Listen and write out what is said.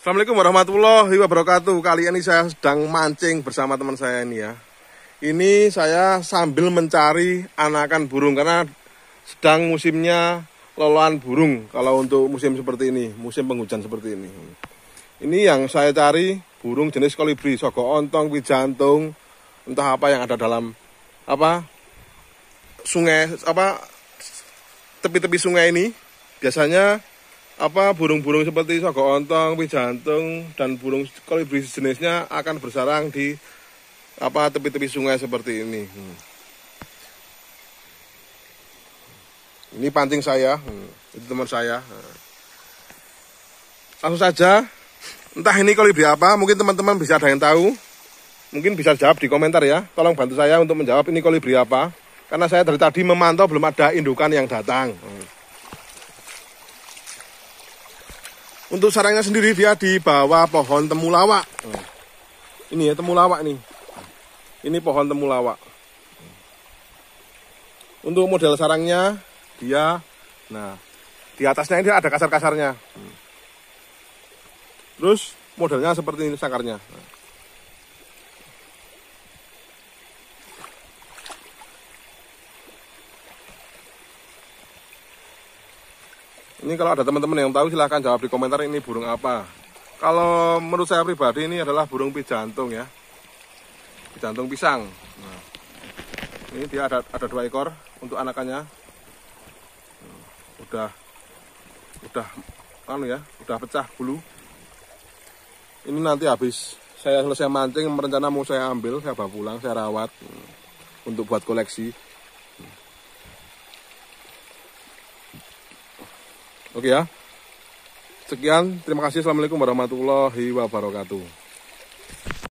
Assalamualaikum warahmatullahi wabarakatuh. Kali ini saya sedang mancing bersama teman saya ini ya. Ini saya sambil mencari anakan burung karena sedang musimnya loloan burung. Kalau untuk musim seperti ini, musim penghujan seperti ini. Ini yang saya cari burung jenis kolibri, sogo ontong, wijantung, entah apa yang ada dalam sungai, tepi-tepi sungai ini. Biasanya burung-burung seperti sogo ontong, wijantung, dan burung kolibri jenisnya akan bersarang di tepi-tepi sungai seperti ini. Ini pancing saya, itu teman saya. Langsung saja, entah ini kolibri apa, mungkin teman-teman bisa ada yang tahu, mungkin bisa jawab di komentar ya. Tolong bantu saya untuk menjawab ini kolibri apa, karena saya dari tadi memantau belum ada indukan yang datang. Untuk sarangnya sendiri dia di bawah pohon temulawak. Ini ya temulawak nih. Ini pohon temulawak. Untuk model sarangnya dia, di atasnya ini ada kasar-kasarnya. Terus modelnya seperti ini sakarnya. Ini kalau ada teman-teman yang tahu silahkan jawab di komentar ini burung apa. Kalau menurut saya pribadi ini adalah burung pijantung ya. Pijantung pisang. Ini dia ada 2 ekor untuk anakannya. Udah pecah bulu. Ini nanti habis saya selesai mancing, merencana mau saya ambil, saya bawa pulang, saya rawat untuk buat koleksi. Oke ya. Sekian, terima kasih. Assalamualaikum warahmatullahi wabarakatuh.